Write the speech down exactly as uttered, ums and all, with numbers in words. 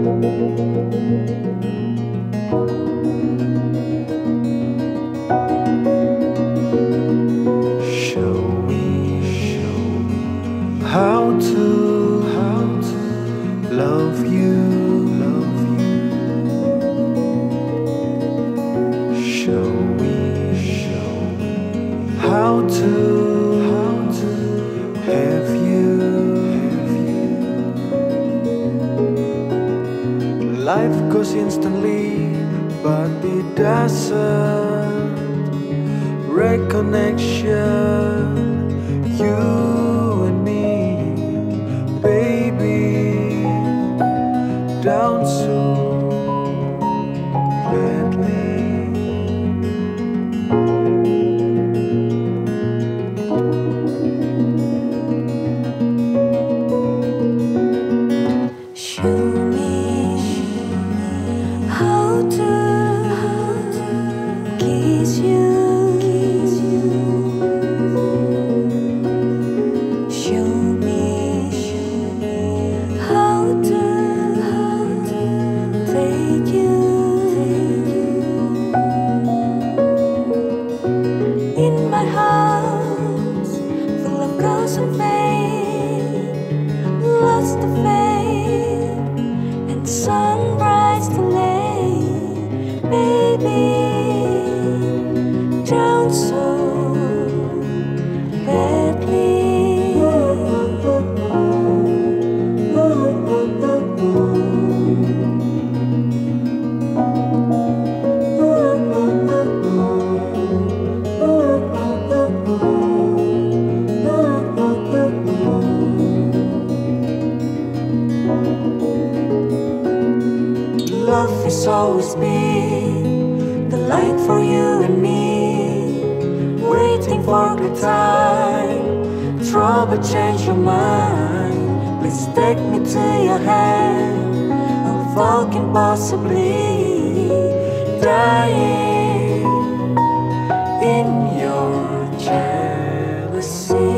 How to, how to love you, love you. Show me, show me how to, how to have you, have you. Life goes instantly, but it doesn't. Reconnection, you. Down so badly. Show me how to kiss you. Show me how to take you in my house, full of cause and pain, lost the faith and sunrise delay, baby, drowned so badly. Love has always been the light for you and me, waiting for the time. Trouble change your mind. Please take me to your hand. I'm walking, possibly dying in your jealousy.